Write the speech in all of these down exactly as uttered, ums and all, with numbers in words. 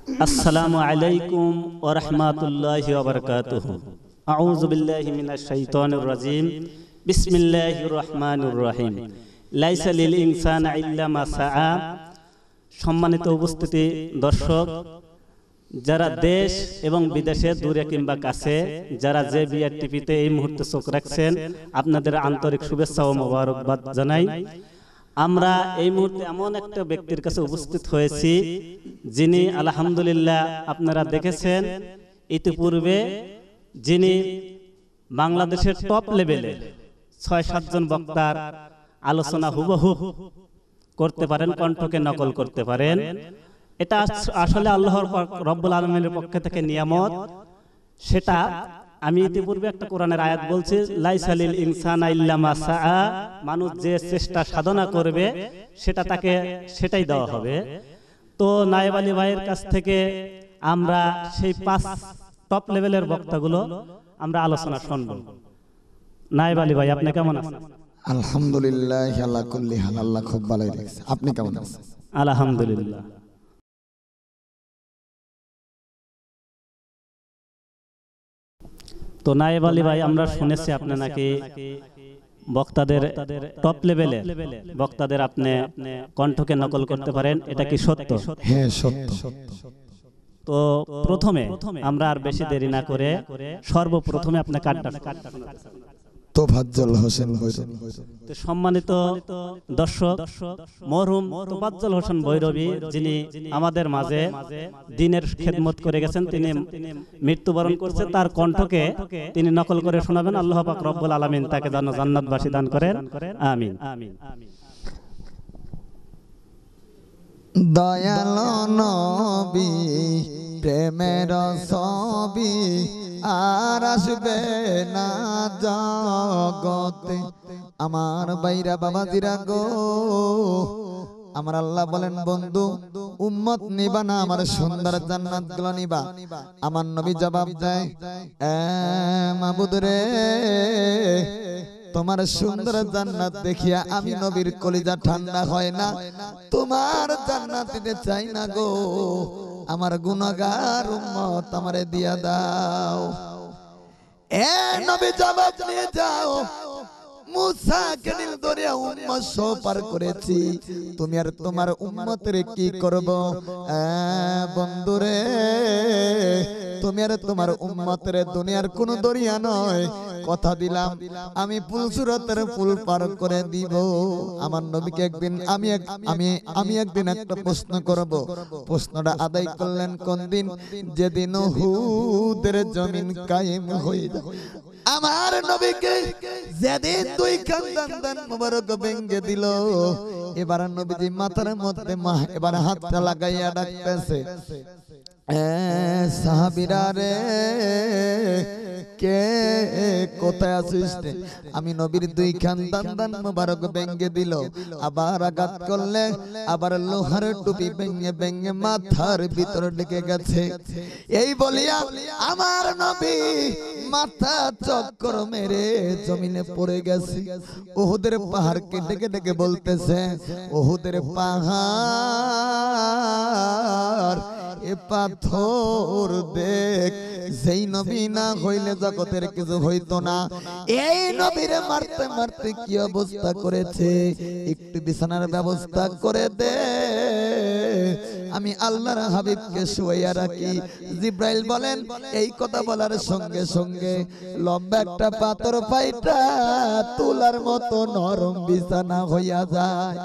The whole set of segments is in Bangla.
আসসালামু আলাইকুম ওয়া রাহমাতুল্লাহি ওয়া বারাকাতুহু। আউযু বিল্লাহি মিনাশ শাইতানির রাজিম। বিসমিল্লাহির রহমানির রহিম। লাইসা লিল ইনসানি ইল্লা মা সাআ। সম্মানিত উপস্থিতি দর্শক, যারা দেশ এবং বিদেশে দূরে কিংবা কাছে, যারা যে বিআর টিভিতে এই মুহূর্তে চোখ রাখছেন, আপনাদের আন্তরিক শুভেচ্ছা ও মোবারকবাদ জানাই। আমরা এই মুহূর্তে এমন একটা ব্যক্তির কাছে উপস্থিত হয়েছি যিনি আলহামদুলিল্লাহ আপনারা দেখেছেন ইতিপূর্বে, যিনি বাংলাদেশের টপ লেভেলের ছয় সাতজন বক্তার আলোচনা হুবহু করতে পারেন, কণ্ঠকে নকল করতে পারেন। এটা আসলে আল্লাহর রব্বুল আলামিনের পক্ষ থেকে নিয়ামত। সেটা আমি ইতিপূর্বে একটা কোরআনের আয়াত বলছি, লাইসা লিল ইনসানা ইল্লা মা সাআ। মানুষ যে চেষ্টা সাধনা করবে সেটা তাকে সেটাই দেওয়া হবে। তো নায়েব আলী ভাইয়ের কাছ থেকে আমরা সেই পাঁচ টপ লেভেলের বক্তাগুলো আমরা আলোচনা শুনব। নায়েব আলী ভাই, আপনি কেমন আছেন? আলহামদুলিল্লাহ, আল্লাহ কুল্লি হাল, আল্লাহ খুব ভালোই রাখছে। আপনি কেমন আছেন? আলহামদুলিল্লাহ। তো নায়েব আলী ভাই, আমরা শুনেছি আপনি নাকি বক্তাদের টপ লেভেলে বক্তাদের আপনি কণ্ঠকে নকল করতে পারেন, এটা কি সত্য? হ্যাঁ, সত্য। তো প্রথমে আমরা আর বেশি দেরি না করে সর্বপ্রথমে আপনি কাটটা তোফাজ্জল হোসেন ভৈরবী। তো সম্মানিত দর্শক, মরহুম তোফাজ্জল হোসেন ভৈরবী যিনি আমাদের মাঝে দ্বীনের খেদমত করে গেছেন, তিনি মৃত্যুবরণ করছেন। তার কণ্ঠকে তিনি নকল করে শোনাবেন। আল্লাহ পাক রব্বুল আলামিন তাকে যেন জান্নাতবাসী দান করেন, আমিন। দয়াল নবী প্রেমের ছবি আর আসবে না জগতে। আমার বাইরা বাবাজিরা গো, আমার আল্লাহ বলেন, বন্ধু উম্মত নিবা না, আমার সুন্দর জান্নাত গুলো নিবা। আমার নবী জবাব দেয়, এ মাবুদ রে, তোমার সুন্দর জান্নাত দেখিয়া আমি নবীর কলিজা ঠান্ডা হয় না, তোমার জান্নাত দিতে চাই না গো, আমার গুনাহগার উম্মত আমারে দিয়া দাও। এ নবী জবাব নিয়ে যাও, মুসা কে নীল দরিয়া উম্মত সহ পার করেছি, তুমি আর তোমার উম্মতের কি করব? বন্ধুরে, তুমি আর তোমার উম্মতের দুনিয়ার কোন দরিয়া নয়, কথা দিলাম আমি পুলসুরাতের পুল পার করে দিব। আমার নবীকে একদিন আমি আমি আমি একদিন একটা প্রশ্ন করব। প্রশ্নটা আদায় করলেন কোন দিন? যেদিন উহুদের জমিন কায়েম হয়ে যাবে। আমার নবীকে যেদিন দুই খান দান মোবারক ভেঙে দিল, এবার নবীজি মাথার মধ্যে মা এবার হাতটা লাগাইয়া ডাকতেছে, এ সাহাবীরা রে, কে কোথায় আছিস? আমি নবীর দুই খান দান দান মোবারক ভেঙে দিল, আবার আঘাত করলে আবার লোহার টুপি ভেঙে ভেঙে মাথার ভিতর ঢুকে গেছে। এই বলিয়া আমার নবী মাথা চক্কর মেরে জমিনে পড়ে গেছে। উহুদের পাহাড় কেটে কেটে ডেকে বলতেছে, উহুদের পাহাড় এ পাথর দেখ, যেই নবী না হইলে জগতের কিছু হইতো না। এই নবীরে মারতে মারতে কি অবস্থা করেছে, একটু বিছানার ব্যবস্থা করে দে, আমি আল্লাহর হাবিবকে শুয়াইয়া রাখি। জিব্রাইল বলেন, এই কথা বলার সঙ্গে সঙ্গে লম্বা একটা পাথর পাইটা তুলার মতো নরম বিছানা হইয়া যায়।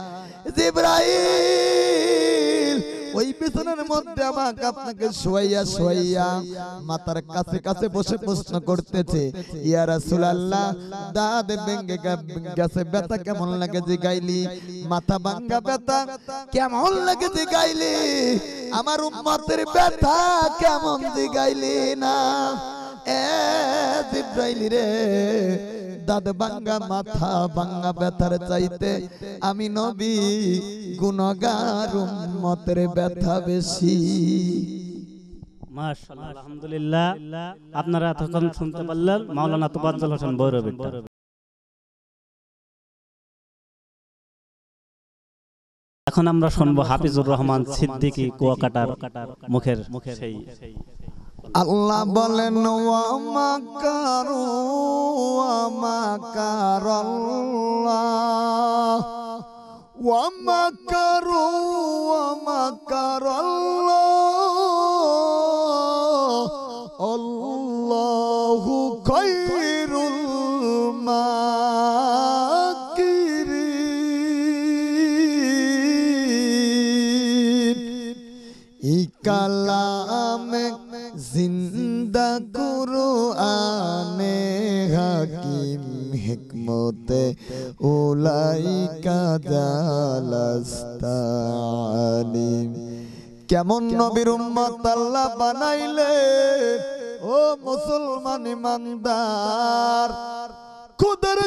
জিব্রাইল ওই বিছানার মধ্যে আমাকে আপনাকে শোয়াইয়া শোয়াইয়া মাথার কাছে কাছে বসে প্রশ্ন করতেছে, ইয়া রাসূলুল্লাহ, দাঁত ভেঙে গেছে, ব্যথা কেমন লাগে জিগাইলি? মাথা ভাঙা ব্যথা কেমন লাগে জিগাইলি? আমার উম্মতের ব্যথা কেমন জিগাইলি না? এ জিব্রাইল রে, দাঁত ভাঙা মাথা ভাঙা ব্যথার চাইতে আমি নবী গুনাহগার উম্মতের ব্যথা বেশি। মাশাআল্লাহ, আলহামদুলিল্লাহ। আপনারা এতক্ষণ শুনতে পারলেন মাওলানা তোফাজ্জল হোসেন ভৈরবী। এখন আমরা শুনবো হাফিজুর রহমান সিদ্দিকী কুয়াকাটার মুখের সেই আল্লাহ বলেন ওয়া মাকারু ওয়া মাকারাল্লাহ ওয়া মাকারু ওয়া মাকারাল্লাহ আল্লাহু খায়রুল মাকিরিন। এই কালামে জিন্দা কুরআনে হাকিম হিকমতে উলাইকা জালাস্তালিম। কেমন নবীর উম্মত আল্লাহ বানাইলে ও মুসলমান ইমানদার, খুদার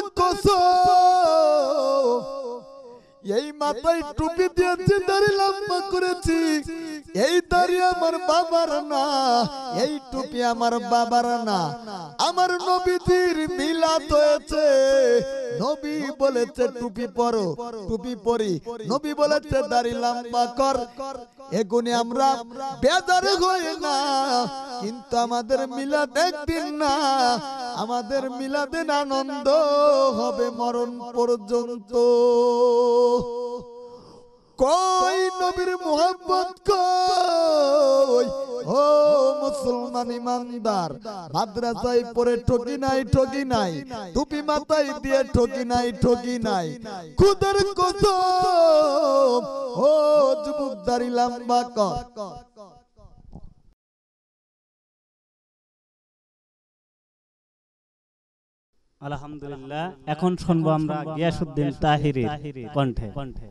কসম এই মাথায় টুপি দিয়েছি, দাড়ি লম্বা করেছি, এই দাড়ি আমার বাবার না, এই টুপি আমার বাবার না। আমার নবীজির মিলাদ হয়েছে, নবী বলেছে টুপি পরো, টুপি পরি, নবী বলেছে দাড়ি লম্বা কর। এগুনি আমরা বেজার হই না, কিন্তু আমাদের মিলাদ একদিন না, আমাদের মিলাদের আনন্দ হবে মরণ পর্যন্ত। কই নবীর মোহাম্মত কই? ও মুসলমান ইমানদার, মাদ্রাসায় পড়ে ঠকি নাই, ঠকি নাই, টুপি মাথায় দিয়ে ঠকি নাই, ঠকি নাই, খুদার কসম ও যুবক দাড়ি লম্বা কর। আলহামদুলিল্লাহ। এখন শুনবো আমরা গিয়াসউদ্দিন তাহিরির কণ্ঠে।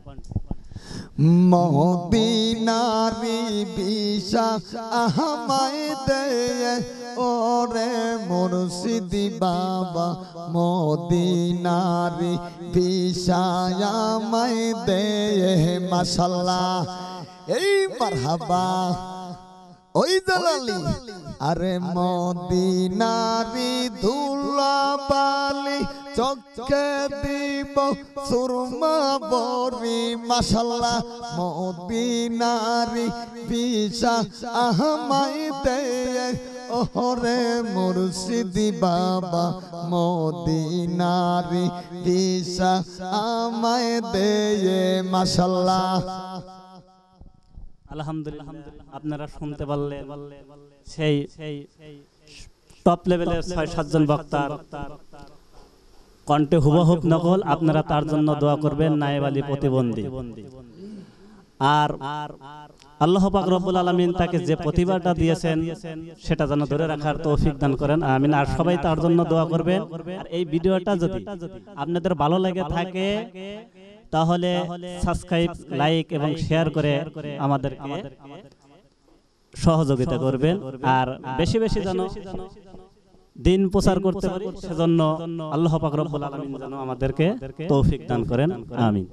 মদিনারি বিশা আহমায় দে ওরে মুর্শিদি বাবা, মদিনারি বিশা আমায় দে মাশাআল্লাহ। এই মারহাবা ওই জালালি, আরে মদিনারি ধুলা বালি চোখে দিব সুরমা বরি মাশাআল্লাহ। মদিনারি বিশা আহমাই দে ওরে মুর্শিদি বাবা, মদিনারি বিশা আমায় দে মাশাআল্লাহ। আলহামদুলিল্লাহ, আপনারা শুনতে পারলেন সেই টপ লেভেলের ছয় সাতজন বক্তার কণ্ঠে হুবহুব নকল। আপনারা তার জন্য দোয়া করবেন, নায়েব আলী প্রতিবন্ধী। আর আল্লাহ পাক রব্বুল আলামিন তাকে যে প্রতিভাটা দিয়েছেন সেটা যেন ধরে রাখার তৌফিক দান করেন, আমিন। আর সবাই তার জন্য দোয়া করবেন। আর এই ভিডিওটা যদি আপনাদের ভালো লাগে থাকে তাহলে সাবস্ক্রাইব, লাইক এবং শেয়ার করে আমাদেরকে সহযোগিতা করবেন। আর বেশি বেশি যেন দিন প্রচার করতে পারি সেজন্য আল্লাহ পাক রব্বুল আলামিন যেন আমাদেরকে তৌফিক দান করেন, আমিন।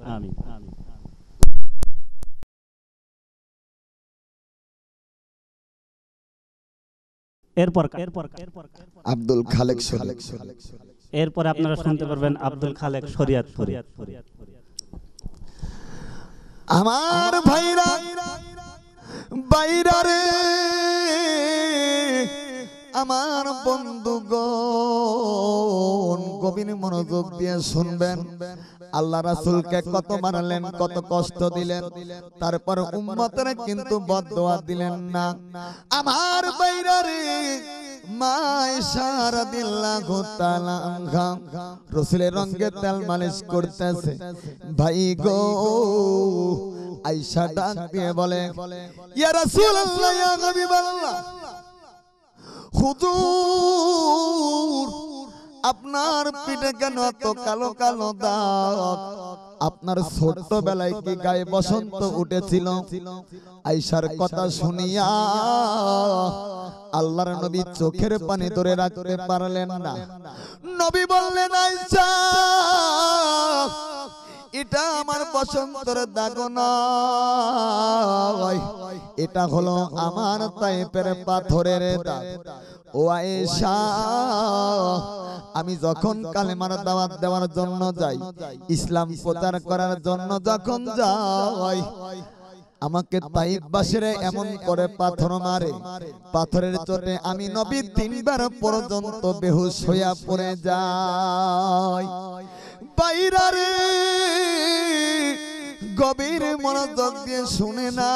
এরপর আব্দুল খালেক শরীয়ত, এরপরে আপনারা শুনতে পারবেন আব্দুল খালেক শরীয়তপুরী। আমার ভাইরা বাইরা রে, আমার বন্ধুগণ গভীর মনোযোগ দিয়ে শুনবেন। আল্লাহ রাসূলকে কত মারলেন, কত কষ্ট দিলেন, তারপর উম্মতরা কিন্তু বদদোয়া দিলেন না। আমার বাইরা রে, মা আয়েশা রাদিয়াল্লাহু তাআলা আনহা রাসূলের রঙে তেল মালিশ করতেছে। ভাই গো, আয়েশা ডাক দিয়ে বলে, ইয়া রাসূলুল্লাহ, ইয়া হাবিবাল্লাহ, হুজুর আপনার পিঠে কেন এত কালো কালো দাগ? আপনার ছোটবেলায় কি গায়ে বসন্ত উঠেছিল? আয়েশার কথা শুনিয়া আল্লাহর নবী চোখের পানি ধরে রাখতে পারলেন না। নবী বললেন, আয়েশা এটা আমার বসন্তের দাগ নয়, এটা হলো আমার তায়েফের পাথরের দাগ। ও আয়েশা, আমি যখন কালেমার দাওয়াত দেওয়ার জন্য যাই, ইসলাম প্রচার করার জন্য যখন যাই, আমাকে তাইফবাসীরা এমন করে পাথর মারে, পাথরের চোটে আমি নবী তিনবার পর্যন্ত বেহুশ হইয়া পড়ে যাই। বাইরারে গভীর মনোযোগ দিয়ে শুনে না,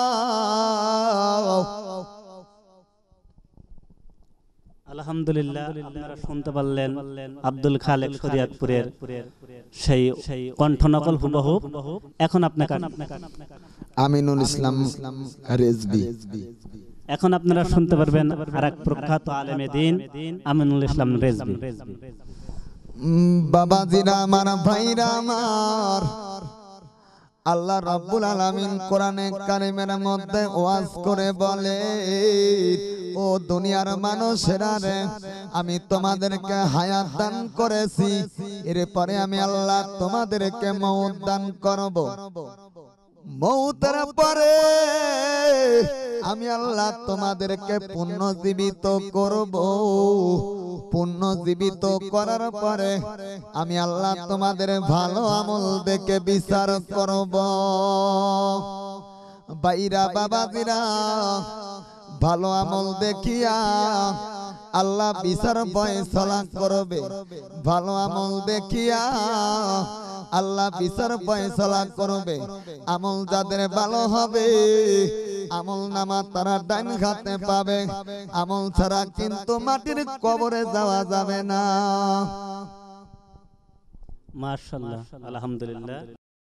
আলহামদুলিল্লাহ, আপনারা শুনতে পারলেন আব্দুল খালেক শরিয়তপুরের সেই কণ্ঠনকল হুবহু। এখন আপনাকে আমিনুল ইসলাম রেজবি, এখন আপনারা শুনতে পারবেন আরেক প্রখ্যাত আলেমে দ্বীন আমিনুল ইসলাম রেজবি। বাবাজিরা আমার, ভাইরা আমার, আল্লাহ রাব্বুল আলামিন কোরআনে কারিমের মধ্যে ওয়াজ করে বলে, ও দুনিয়ার মানুষেরা রে, আমি তোমাদেরকে হায়াত দান করেছি, এরপরে আমি আল্লাহ তোমাদেরকে মওত দান করব। মওতের পরে আমি আল্লাহ তোমাদেরকে পুনর্জীবিত করব। পুনর্জীবিত করার পরে আমি আল্লাহ তোমাদের ভালো আমল দেখে বিচার করব। বাইরা বাবাজিরা, ভালো আমল দেখিয়া আল্লাহ বিচার ফয়সালা করবে। ভালো আমল দেখিয়া আল্লাহ বিচার ফয়সালা করবে। আমল যাদের ভালো হবে, আমল নামা তারা ডান হাতে পাবে। আমল ছাড়া কিন্তু মাটির কবরে যাওয়া যাবে না। মাশাআল্লাহ, আলহামদুলিল্লাহ।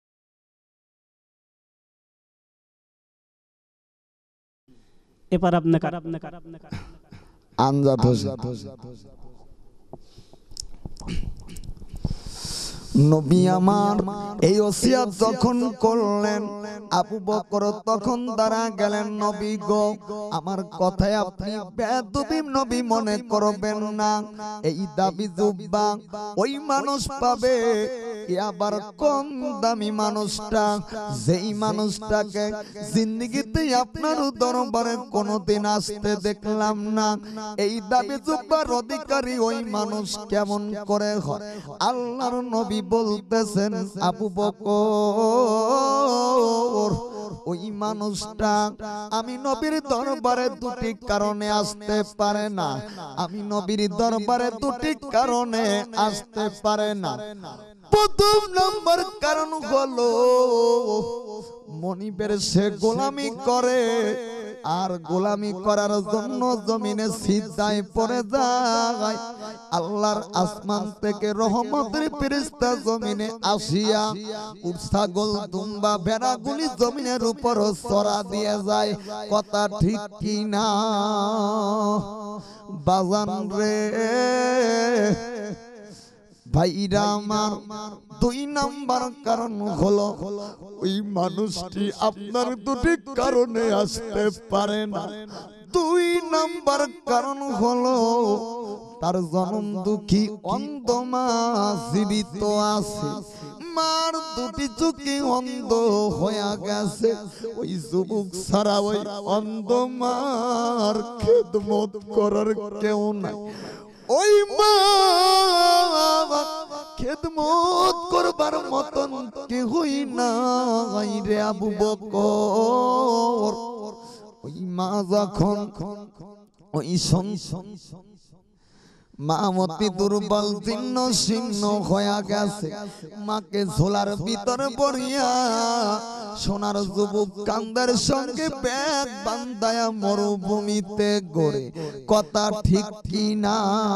এবার আপনাকে আমজাদ হোসেন, নবী আমার এই ওসিয়ত যখন করলেন, আবু বকর তখন দাঁড়া গেলেন, নবী গো, আমার কথায় আপনি বেয়াদবি নবী মনে করবেন না। এই দাবি জুব্বা ওই মানুষ পাবে, আবার কম দামি মানুষটা, যেই মানুষটাকে জিন্দেগিতে আপনার দরবারে কোনোদিন আসতে দেখলাম না। এই দাবি জুব্বার অধিকারী ওই মানুষ কেমন করে হয়? আল্লাহর নবী বলতেছেন, আবু বকর, ওই মানুষটা আমি নবীর দরবারে দুটি কারণে আসতে পারে না। আমি নবীর দরবারে দুটি কারণে আসতে পারে না। প্রথম নম্বর কারণ হলো মনিবের সে গোলামি করে, আর গোলামি করার জন্য জমিনে সিজদায় পড়ে যায়। আল্লাহর আসমান থেকে রহমতের ফেরেশতা জমিনে আসিয়া উট ছাগল দুম্বা ভেড়াগুলি জমিনের উপর ছড়া দিয়ে যায়। কথা ঠিক কি না বাজান রে? ভাইরা আমার, দুই নাম্বার কারণ হলো ওই মানুষটি আপনার দুটি কারণে আসতে পারে না। দুই নাম্বার কারণ হলো তার জনম দুঃখী অন্ধ মা জীবিত আছে, মার দুটি চোখে অন্ধ হয়ে গেছে। ওই যুবক ছাড়া ওই অন্ধ মার খেদমত করার কেউ নাই। ওই মা খেদমত করবার মতন কেহই নাই রে আবু বকর। ওই মা যখন ওই মামতি দুর্বল জীর্ণ শীর্ণ হয়ে গেছে, মাকে ঝোলার ভিতরে পড়িয়া সোনার যুবক কান্দার সঙ্গে ব্যাগ বান্ধায়া মরুভূমিতে গড়ে। কথা ঠিক কি না?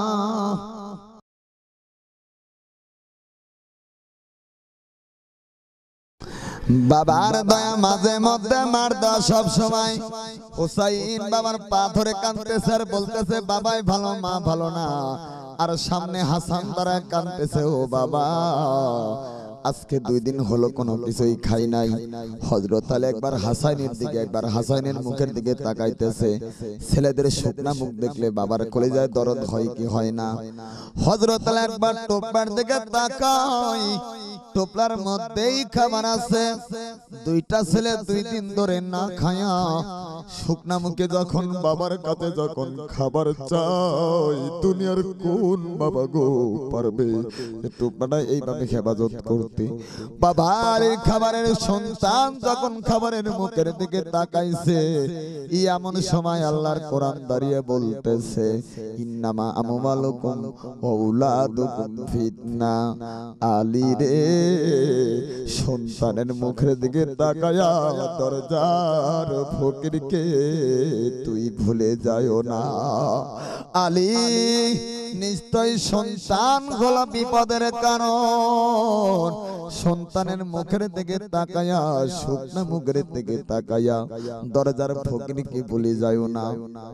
বাবার দয়া মাঝে মধ্যে মার দেওয়া সব সময়। হুসাইন বাবার পা ধরে কাঁদতেছে আর বলতেছে, বাবাই ভালো মা ভালো না। আর সামনে হাসান দ্বারা কাঁদতেছে, ও বাবা আজকে দুই দিন হলো কোনো কিছুই খাই নাই। হযরত আলী একবার হাসানের দিকে একবার হাসানের মুখের দিকে তাকাইতেছে। ছেলেদের শুকনা মুখ দেখলে বাবার কলিজায় দরদ হয় কি হয় না? হযরত আলী একবার টোপার দিকে তাকায়, টোপলার মধ্যেই খাবার আছে। দুইটা ছেলে দুই দিন ধরে না খায়া শুকনা মুখে যখন বাবার কাছে যখন খাবার চাই, দুনিয়ার কোন বাবা গো পারবে টোপলাটা এইভাবে হেফাজত করতে? বাবার খাবারের সন্তান যখন খাবারের মুখের দিকে তাকাইছে, এমন সময় আল্লাহর কোরআন দাঁড়িয়ে বলতেছে, ইন্নামা আমওয়ালুকুম ওয়া আওলাদুকুম ফিতনা। আলী রে, সন্তানের মুখের দিকে তাকায়া দরজার ফকিরকে তুই ভুলে যাও না। আলী, নিশ্চয় সন্তান হলো বিপদের কারণ। সন্তানের মুখের দিকে তাকায়া, শুকনা মুখের দিকে তাকায়া দরজার ফকিরকে ভুলে যাও না।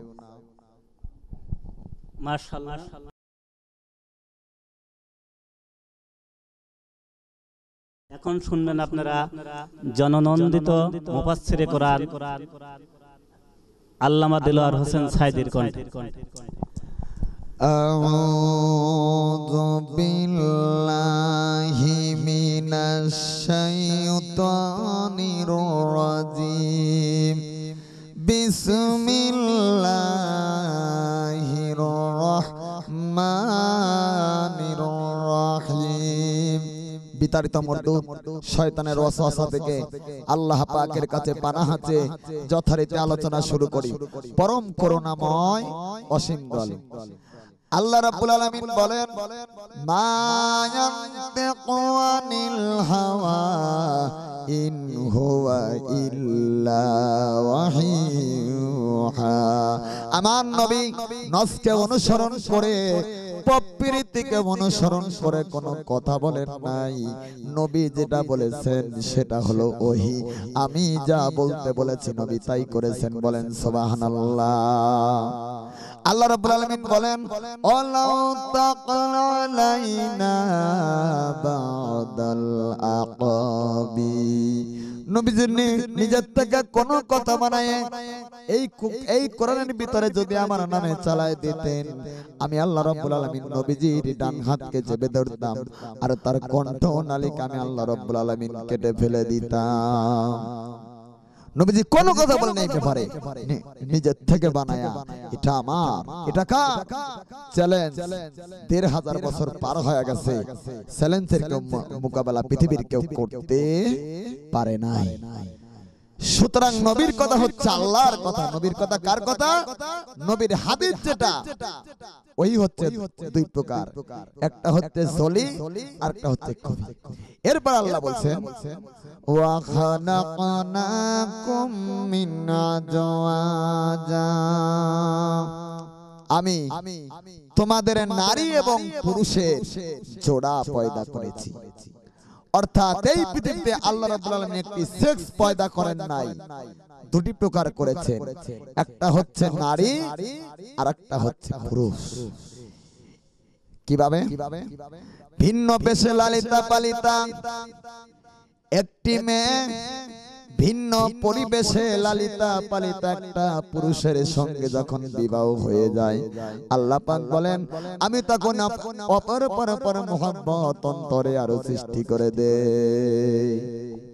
মাশাআল্লাহ। এখন শুনবেন আপনারা জননন্দিত মুফাসসিরে কোরআন আল্লামা দিলওয়ার হোসেন সাইদির কণ্ঠে। আউযু বিল্লাহি মিনাশ শাইতানির রাজিম। বিসমিল্লাহির রহমানির রহিম। বিতাড়িত মরদুদ শয়তানের ওয়াসওয়াসা থেকে আল্লাহ পাকের কাছে পানাহ চেয়ে যথারীতি আলোচনা শুরু করি। পরম করুণাময় অসীম দয়ালু আল্লাহ রাব্বুল আলামিন বলেন, মা ইয়ানতিকু আনিল হাওয়া ইন হুয়া ইল্লা ওয়াহিয়ুহা। আমার নবী নসকে অনুসরণ করে, প্রকৃতিকে অনুসরণ করে কোনো কথা বলেন নাই। নবী যেটা বলেছেন সেটা হলো ওহী। আমি যা বলতে বলেছি নবী তাই করেছেন। বলেন সুবহানাল্লাহ। আল্লাহ রাব্বুল আলামিন বলেন, ওয়ালাউ তাকালা আলাইনা বাদাল আকাবি। নবীজি নিজের থেকে কোনো কথা বানায় এই এই কোরআনের ভিতরে যদি আমার নামে চালায় দিতেন, আমি আল্লাহ রাব্বুল আলামিন নবীজির ডান হাতকে চেপে ধরতাম আর তার কণ্ঠ নালিকা আমি আল্লাহ রাব্বুল আলামিন কেটে ফেলে দিতাম। নবীজি কোন কথা বলেন এই ব্যাপারে, নিজের থেকে বানায়া। এটা আমার, এটা কার চ্যালেঞ্জ? দেড় হাজার বছর পার হয়ে গেছে, চ্যালেঞ্জের কেউ মোকাবেলা পৃথিবীর কেউ করতে পারে নাই। সুতরাং নবীর কথা হচ্ছে আল্লাহর কথা। নবীর কথা কার কথা? নবীর হাদিস যেটা, ওই হচ্ছে দুই প্রকার, একটা হচ্ছে সলি আর একটা হচ্ছে কবি। এরপর আল্লাহ বলছেন, ওয়া খালাকনাকুম মিন আজওয়াজা। আমি তোমাদের নারী এবং পুরুষের জোড়া পয়দা করেছি। অর্থাৎ এই পৃথিবীতে আল্লাহ রাব্বুল আলামিন একটি সেক্স পয়দা করেন নাই, দুটি প্রকার করেছেন। একটা হচ্ছে নারী আর একটা হচ্ছে পুরুষ। কিভাবে? ভিন্ন পেশে লালিতা পালিতা একটি মেয়ে ভিন্ন পরিবেশে লালিতা পালিতা একটা পুরুষের সঙ্গে যখন বিবাহ হয়ে যায়, আল্লাহ পাক বলেন, আমি তখন অপর পর পর মোহাব্বত অন্তরে আরো সৃষ্টি করে দেই।